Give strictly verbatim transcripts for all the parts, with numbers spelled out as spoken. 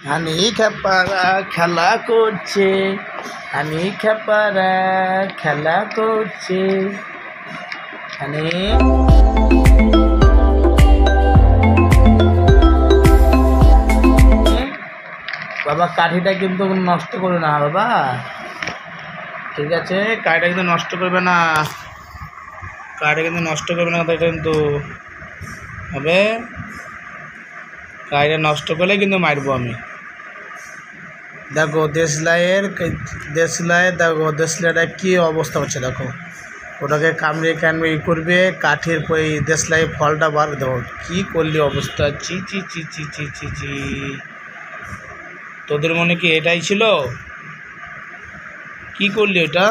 হানি খেপারা খেলা করছে, হানি খেপারা খেলা করছে। হানি বাবা কাঠিটা কিন্তু নষ্ট করবে না বাবা, ঠিক আছে? কাঠিটা কিন্তু নষ্ট করবে না, কাঠিটা কিন্তু নষ্ট করবে না, এটা কিন্তু হবে। কাঠিটা নষ্ট করলে কিন্তু মারবো আমি। দেখো দেশলাইয়ের দেশলাই, দেখো দেশলাইটা কী অবস্থা হচ্ছে, দেখো ওটাকে কামড়িয়ে কামড়িয়ে করবে, কাঠের ওই দেশলাই ফলটা বার, দেখো কী করলি অবস্থা, চি চি চি চি চি চি চি। তোদের মনে কি এটাই ছিল? কি করলি এটা?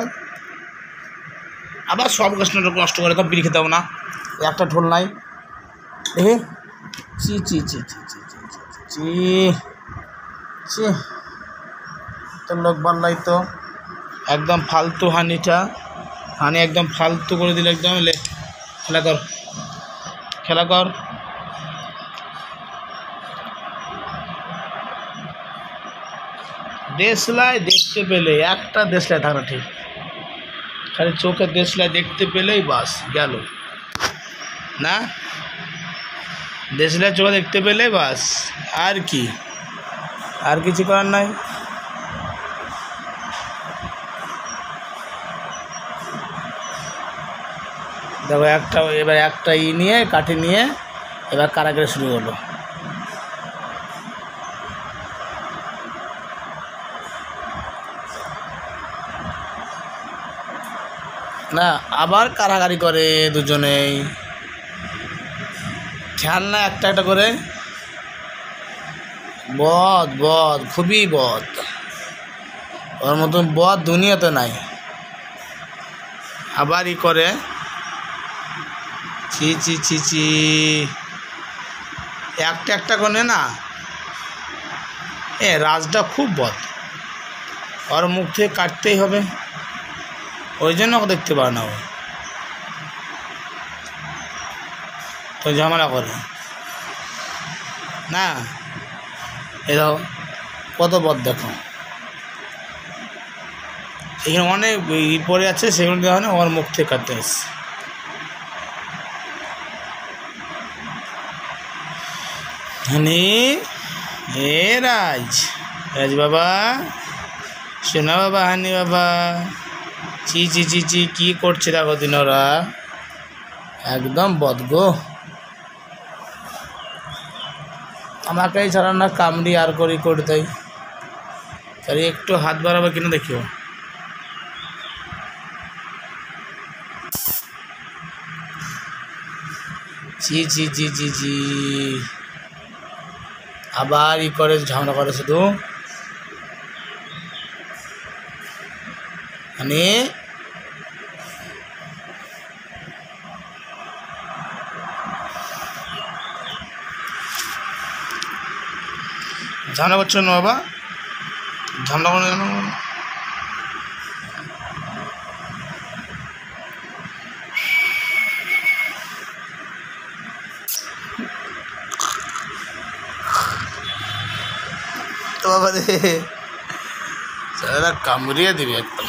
আবার সব গাছ নষ্ট করে তো বিড়ি খেতে হবে না, একটা ঢোল নাই। এ চি চি চি চি চি চি চি চি, তো লোক বানলাই তো একদম ফালতু। হানিটা হানি একদম ফালতু করে দিল একদম। লে খেলা কর, খেলা কর। দেশলাই দেখতে পেলে, একটা দেশলাই থাকা ঠিক, খালি চোখে দেশলাই দেখতে পেলেই বাস গেল না, দেশলাই চোখে দেখতে পেলেই বাস, আর কি, আর কিছু করার নাই। দেখো একটা, এবার একটা ই নিয়ে কাঠি নিয়ে এবার কারাগারে শুরু হলো। না আবার কারাগারি করে দুজনেই, খেয়াল না একটা একটা করে। বদ বদ খুবই বদ, ওর মতন বদ দুনিয়াতে নাই। আবার ই করে, ছি ছি ছি ছি, একটা একটা করে না। এ রাজটা খুব বদ, ওর মুখ থেকে কাটতেই হবে, ওই জন্য ওকে দেখতে পারে না, ও তো ঝামেলা করে না। এ দেখো কত বদ, দেখো এখানে অনেক ই পড়ে আছে, সেগুলো দেওয়া হয় না, ওর মুখ থেকে কাটতে আসছে। হানি এ রাজ, রাজ বাবা, শোনা বাবা, হানি বাবা, চি চি চি চি কী করছে দেখো দিন, ওরা একদম বদগো। আমাকেই ছাড়া না কামড়ি আর করি করে দেয়, তাই একটু হাত বাড়াবে কিনা দেখিও। জি জি জি জি জি, আবার ই করে ঝামেলা করে শুধু। মানে ঝামেলা করছো না বাবা, ঝামেলা করে কেন? তো বাবা রে, কামড়িয়ে দিবে একটা।